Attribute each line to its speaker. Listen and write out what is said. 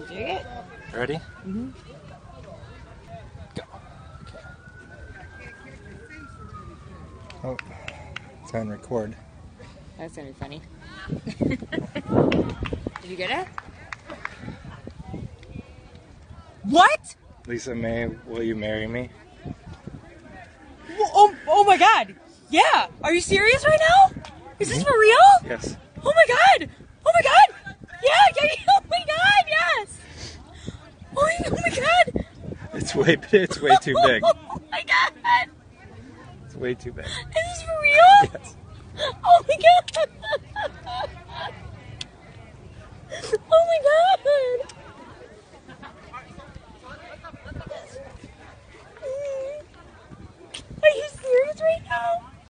Speaker 1: Dig it?
Speaker 2: Ready?
Speaker 1: Mm-hmm.
Speaker 2: Go. Okay. Oh, it's on record.
Speaker 1: That's gonna be funny. Did you get it? What?
Speaker 2: Lisa May, will you marry me?
Speaker 1: Oh my god! Yeah! Are you serious right now? Is this for real?
Speaker 2: Yes.
Speaker 1: Oh my god! Oh my god! Yeah! Oh my god! Yes! Oh my god!
Speaker 2: It's way too big.
Speaker 1: Oh my god!
Speaker 2: It's way too big.
Speaker 1: Is this for real?
Speaker 2: Yes.